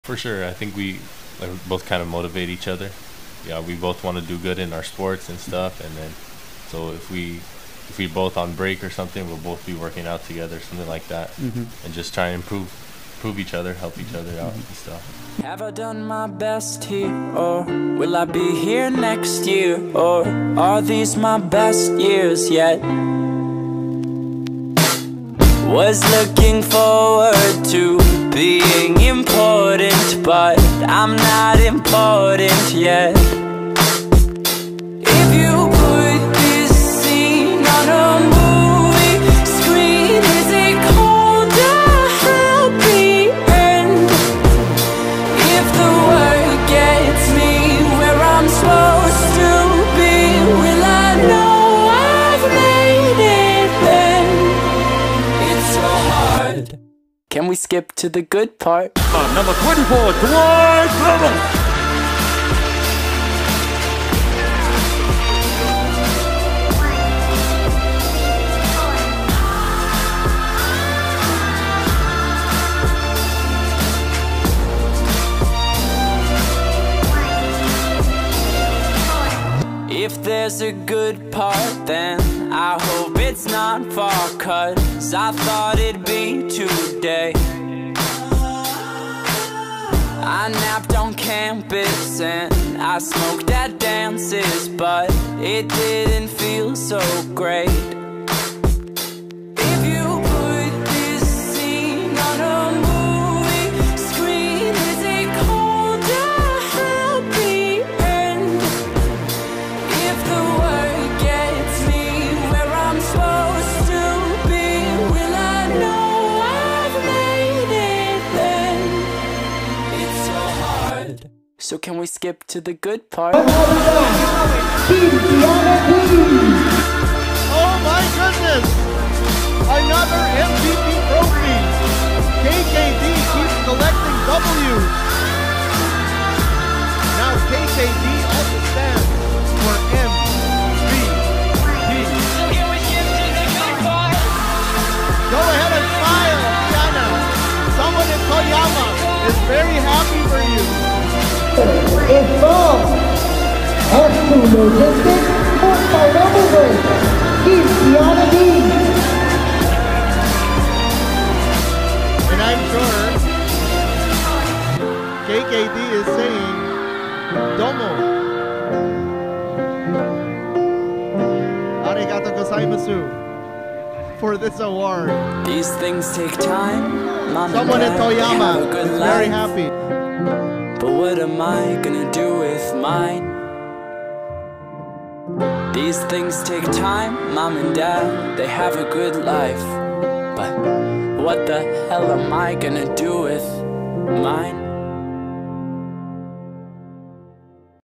For sure, I think we both kind of motivate each other. Yeah, we both want to do good in our sports and stuff, and then so if we both on break or something, we'll both be working out together, something like that, and just try and improve each other, help each other out and stuff. Have I done my best here, or will I be here next year, or are these my best years yet? Was looking forward to being important, but I'm not important yet. If you put this scene on a movie screen, is it called a happy end? If the word gets me where I'm supposed to be, will I know I've made it then? It's so hard. Can we skip to the good part? Number 24, Dwight. If there's a good part, then I hope it's not far cut, 'cause I thought it'd be today. I napped on campus and I smoked at dances, but it didn't feel so great. If you put this scene on a movie screen, is it called a happy end? If the word gets me where I'm supposed to be, will I know I've made it then? It's so hard. So can we skip to the good part? Oh my goodness! Another MVP trophy! KKD keeps collecting W's. Now KKD also stands for MVP. So can we skip to the good part? Go ahead and smile, Diana. Someone in Toyama is very happy for you. It's from S2 Logistics for Pineapple Break. Keep Diana D. And I'm sure KKD is saying, Domo. Arigato gozaimasu for this award. These things take time. Mom Someone in and Dad, they have Toyama a good is very life. happy. But what am I gonna do with mine? These things take time. Mom and Dad, they have a good life. But what the hell am I gonna do with mine?